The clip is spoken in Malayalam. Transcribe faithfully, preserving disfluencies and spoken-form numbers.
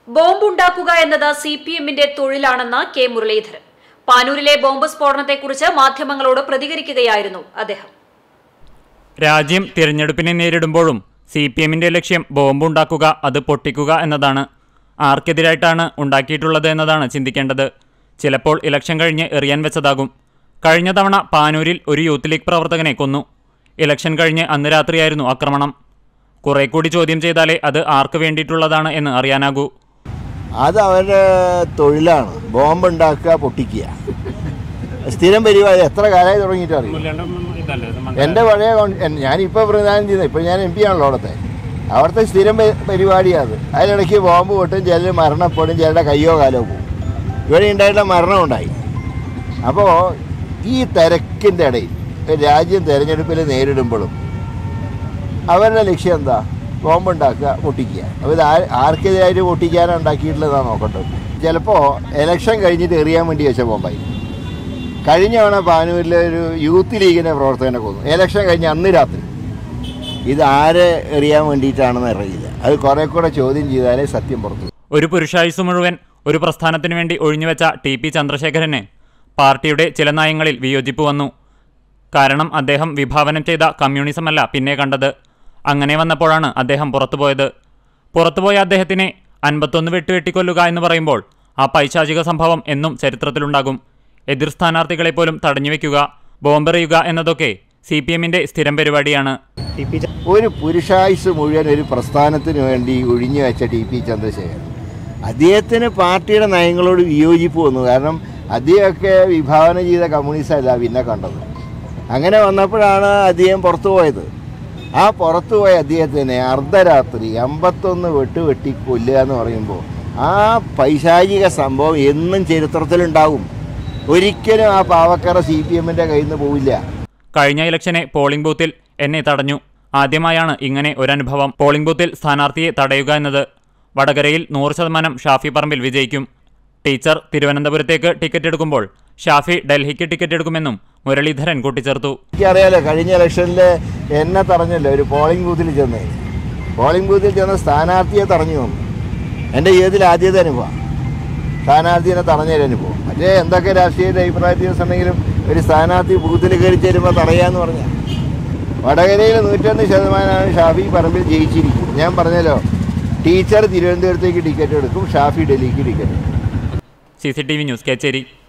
ബോംബുണ്ടാക്കുക എന്നത് സി പി എമ്മിന്റെ തൊഴിലാണെന്ന് കെ മുരളീധരൻ. പാനൂരിലെ ബോംബ് സ്ഫോടനത്തെക്കുറിച്ച് മാധ്യമങ്ങളോട് പ്രതികരിക്കുകയായിരുന്നു അദ്ദേഹം. രാജ്യം തിരഞ്ഞെടുപ്പിനെ നേരിടുമ്പോഴും സി പി എമ്മിന്റെ ലക്ഷ്യം ബോംബുണ്ടാക്കുക, അത് പൊട്ടിക്കുക എന്നതാണ്. ആർക്കെതിരായിട്ടാണ് ഉണ്ടാക്കിയിട്ടുള്ളത് എന്നതാണ് ചിന്തിക്കേണ്ടത്. ചിലപ്പോൾ ഇലക്ഷൻ കഴിഞ്ഞ് എറിയാൻ വെച്ചതാകും. കഴിഞ്ഞ തവണ പാനൂരിൽ ഒരു യൂത്ത് ലീഗ് പ്രവർത്തകനെ കൊന്നു. ഇലക്ഷൻ കഴിഞ്ഞ് അന്ന് രാത്രിയായിരുന്നു ആക്രമണം. കുറെ കൂടി ചോദ്യം ചെയ്താലേ അത് ആർക്ക് വേണ്ടിയിട്ടുള്ളതാണ് എന്ന് അറിയാനാകൂ. അത് അവരുടെ തൊഴിലാണ്. ബോംബ് ഉണ്ടാക്കുക, പൊട്ടിക്കുക, സ്ഥിരം പരിപാടി. എത്ര കാലമായി തുടങ്ങിയിട്ട് അറിയും. എൻ്റെ പഴയ ഞാനിപ്പോൾ പ്രധാനം ചെയ്യുന്നത്, ഇപ്പോൾ ഞാൻ എം പി ആണല്ലോ അവിടുത്തെ. അവിടുത്തെ സ്ഥിരം പരിപാടിയാണ്. അതിനിടയ്ക്ക് ബോംബ് പൊട്ടും, ചിലർ മരണപ്പെടും, ചിലരുടെ കയ്യോ കാലോ പോകും. ഇവിടെ ഉണ്ടായിട്ടുള്ള മരണം ഉണ്ടായി. അപ്പോൾ ഈ തിരക്കിൻ്റെ ഇടയിൽ രാജ്യം തിരഞ്ഞെടുപ്പിൽ നേരിടുമ്പോഴും അവരുടെ ലക്ഷ്യം എന്താ? ബോംബുണ്ടാക്കുക, പൊട്ടിക്കുക. അപ്പോൾ ഇത് ആ ആർക്കെതിരായിട്ട് പൊട്ടിക്കാനാണ് ഉണ്ടാക്കിയിട്ടുള്ളതാണ് നോക്കേണ്ടത്. ചിലപ്പോൾ ഇലക്ഷൻ കഴിഞ്ഞിട്ട് എറിയാൻ വേണ്ടി വെച്ച ബോംബായി. കഴിഞ്ഞ തവണ പാനൂരിലെ ഒരു യൂത്ത് ലീഗിൻ്റെ പ്രവർത്തകനെ കൊന്നു. ഇലക്ഷൻ കഴിഞ്ഞ് അന്ന് രാത്രി. ഇത് ആരെ എറിയാൻ വേണ്ടിയിട്ടാണെന്ന് അറിയില്ല. അത് കുറെ കൂടെ ചോദ്യം ചെയ്താലേ സത്യം പുറത്തു. ഒരു പുരുഷായുസ് മുഴുവൻ ഒരു പ്രസ്ഥാനത്തിനു വേണ്ടി ഒഴിഞ്ഞുവെച്ച ടി പി ചന്ദ്രശേഖരന് പാർട്ടിയുടെ ചില നയങ്ങളിൽ വിയോജിപ്പ് വന്നു. കാരണം അദ്ദേഹം വിഭാവനം ചെയ്ത കമ്മ്യൂണിസമല്ല പിന്നെ കണ്ടത്. അങ്ങനെ വന്നപ്പോഴാണ് അദ്ദേഹം പുറത്തുപോയത്. പുറത്തുപോയ അദ്ദേഹത്തിനെ അൻപത്തൊന്ന് വെട്ടുവെട്ടിക്കൊല്ലുക എന്ന് പറയുമ്പോൾ ആ പൈശാചിക സംഭവം എന്നും ചരിത്രത്തിലുണ്ടാകും. എതിർ സ്ഥാനാർത്ഥികളെപ്പോലും തടഞ്ഞുവെക്കുക, ബോംബെറിയുക എന്നതൊക്കെ സി പി എമ്മിൻ്റെ സ്ഥിരം പരിപാടിയാണ്. ഒരു പുരുഷായുസ് മുഴുവൻ ഒരു പ്രസ്ഥാനത്തിന് വേണ്ടി ഒഴിഞ്ഞു വെച്ച ടി പി ചന്ദ്രശേഖരൻ, അദ്ദേഹത്തിന് പാർട്ടിയുടെ നയങ്ങളോട് വിയോജിപ്പ് വന്നു. കാരണം അദ്ദേഹമൊക്കെ വിഭാവനം ചെയ്ത കമ്മ്യൂണിസം അല്ല പിന്നെ കണ്ടത്. അങ്ങനെ വന്നപ്പോഴാണ് അദ്ദേഹം പുറത്തു പോയത്. ആ പുറത്തുപോയ അദ്ദേഹത്തിനെ അർദ്ധരാത്രി അമ്പത്തൊന്ന് വെട്ട് വെട്ടി കൊല്ലുക എന്ന് പറയുമ്പോൾ ആ പൈശാചിക സംഭവം എന്നും ചരിത്രത്തിലുണ്ടാകും. ഒരിക്കലും ആ പാവക്കറ സി പി എമ്മിൻ്റെ കയ്യിൽ നിന്ന് പോവില്ല. കഴിഞ്ഞ ഇലക്ഷനെ പോളിംഗ് ബൂത്തിൽ എന്നെ തടഞ്ഞു. ആദ്യമായാണ് ഇങ്ങനെ ഒരനുഭവം. പോളിംഗ് ബൂത്തിൽ സ്ഥാനാർത്ഥിയെ തടയുക എന്നത്. വടകരയിൽ നൂറ് ശതമാനം ഷാഫി പറമ്പിൽ വിജയിക്കും. ടീച്ചർ തിരുവനന്തപുരത്തേക്ക് ടിക്കറ്റ് എടുക്കുമ്പോൾ ഷാഫി ഡൽഹിക്ക് ടിക്കറ്റ് എടുക്കുമെന്നും മുരളീധരൻ കൂട്ടിച്ചേർത്തു. എനിക്കറിയാലോ, കഴിഞ്ഞ ഇലക്ഷനിൽ എന്നെ തടഞ്ഞല്ലോ. ഒരു പോളിംഗ് ബൂത്തിൽ ചെന്ന് പോളിംഗ് ബൂത്തിൽ ചെന്ന സ്ഥാനാർത്ഥിയെ തടഞ്ഞു വന്നു. എൻ്റെ ജീവിതത്തിൽ ആദ്യത്തെ അനുഭവം സ്ഥാനാർത്ഥിയെ തടഞ്ഞൊരു അനുഭവം. മറ്റേ എന്തൊക്കെ രാഷ്ട്രീയ അഭിപ്രായ വ്യത്യാസം ഉണ്ടെങ്കിലും ഒരു സ്ഥാനാർത്ഥി ബൂത്തിൽ കയറി ചേരുമ്പോൾ തടയാന്ന് പറഞ്ഞാൽ വടകരയിൽ നൂറ്റൊന്ന് ശതമാനമാണ് ഷാഫി പറമ്പിൽ ജയിച്ചിരിക്കും. ഞാൻ പറഞ്ഞല്ലോ, ടീച്ചർ തിരുവനന്തപുരത്തേക്ക് ടിക്കറ്റ് എടുക്കും, ഷാഫി ഡൽഹിക്ക് ടിക്കറ്റ് എടുക്കും. C C T V news, Kecheri.